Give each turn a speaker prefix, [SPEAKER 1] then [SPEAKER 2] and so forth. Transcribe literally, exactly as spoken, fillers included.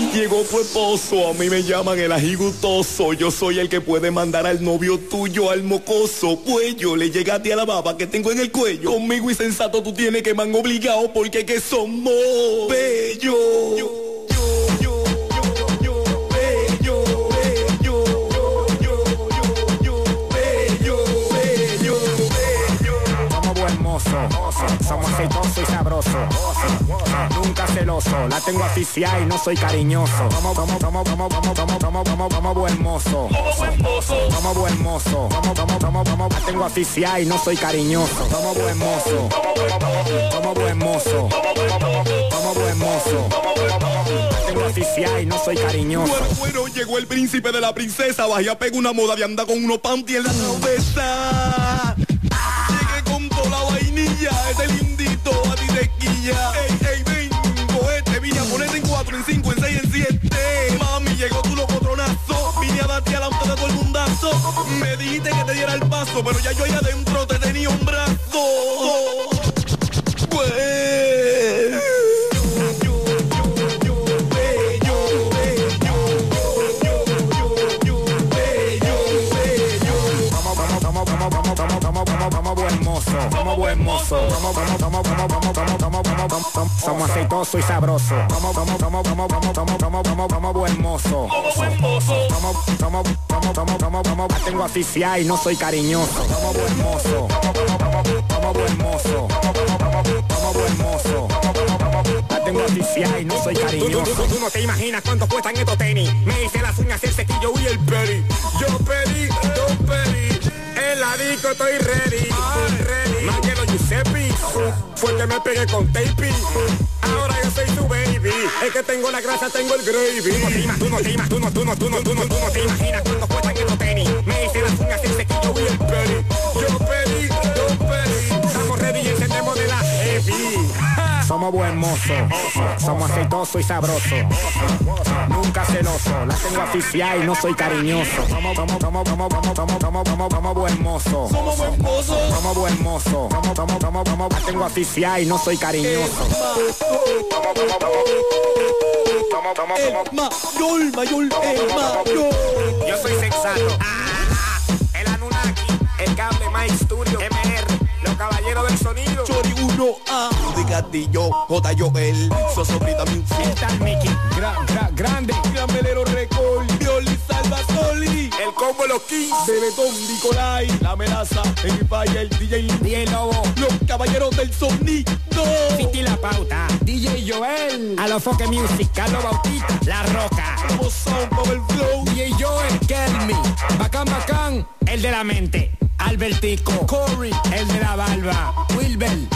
[SPEAKER 1] Llegó tu esposo, a mí me llaman el ají gustoso. Yo soy el que puede mandar al novio tuyo al mocoso. Pues yo le llegaste a la baba que tengo en el cuello. Conmigo y sensato tú tienes que man obligado porque que somos bellos.
[SPEAKER 2] Somos aceitoso y sabroso, nunca celoso, la tengo aficiada y no soy cariñoso. Como, como, como, como, como, como, como, como, como buen mozo. Como buen mozo. Como, como, como, como, la tengo aficiada y no soy cariñoso. Como buen mozo. Como buen mozo. Como buen mozo. La tengo aficiada y no soy cariñoso.
[SPEAKER 1] Bueno, bueno, llegó el príncipe de la princesa. Bajé a pegar una moda de andar con unos panty en la cabeza. La vainilla, este lindito a ti te quilla. Ey, ey, vengo, este vine a ponerte en cuatro, en cinco, en seis, en siete. Mami, llegó tu locotronazo. Vine a darte adelante de todo el mundazo. Me dijiste que te diera el paso, pero ya yo ahí adentro te tenía un brazo. Pues...
[SPEAKER 2] Como buen mozo, como buen mozo, como como como como como como como como somos aceitoso y sabroso, como como como como como como como como como buen mozo, como buen mozo, como como como como como como la tengo aficiada y no soy cariñoso, como buen mozo, como buen mozo, como buen mozo, la tengo aficiada y no soy cariñoso. Tú, tú, tú, tú no te imaginas cuánto cuestan estos tenis. Me hice las uñas, el cepillo y el peri. Yo pedí, yo pedí. En la disco estoy ready, ready. Más que los Giuseppe, fue que me pegué con tapey. Ahora yo soy tu baby, es que tengo la grasa, tengo el gravy. Tú no te imaginas, tú no, tú no, tú no, tú no, tú no te imaginas cuánto cuestan estos tenis. Me hice las uñas, el sequillo y el peri. Yo pedí, yo pedí. Estamos ready y encendemos de la heavy. Somos buen mozo, somos aceitoso y sabroso, nunca celoso, la tengo aficiada y no soy cariñoso. Como, como, como, como, como, como, como, como, como buen mozo.
[SPEAKER 1] Somos buen mozo.
[SPEAKER 2] Como buen mozo. Como, como, como, como, la tengo aficiada y no soy cariñoso.
[SPEAKER 1] El mayor, mayor, el mayor.
[SPEAKER 2] Yo soy sensato. Ah, el Anunnaki, el cable Mike Studio, M R, los caballeros del sonido.
[SPEAKER 1] Chori uno A, de Castillo, J. Joel, Sosobrita Music.
[SPEAKER 2] El tal Mickey, gran, gran, grande.
[SPEAKER 1] Gran Melero Record, Violi Salvatoli.
[SPEAKER 2] El combo Los Kings.
[SPEAKER 1] Bebetón Nicolai, La Melaza, el Valle, el D J
[SPEAKER 2] D J Lobo.
[SPEAKER 1] Los caballeros del sonido.
[SPEAKER 2] Fiti La Pauta, D J Joel. A los Foque Music, Carlos Bautista, La Roca.
[SPEAKER 1] Como Sound Power Flow.
[SPEAKER 2] D J Joel, Kelmy, Bacán Bacán, el de la mente. Albertico, Corey, el de la barba, Wilber,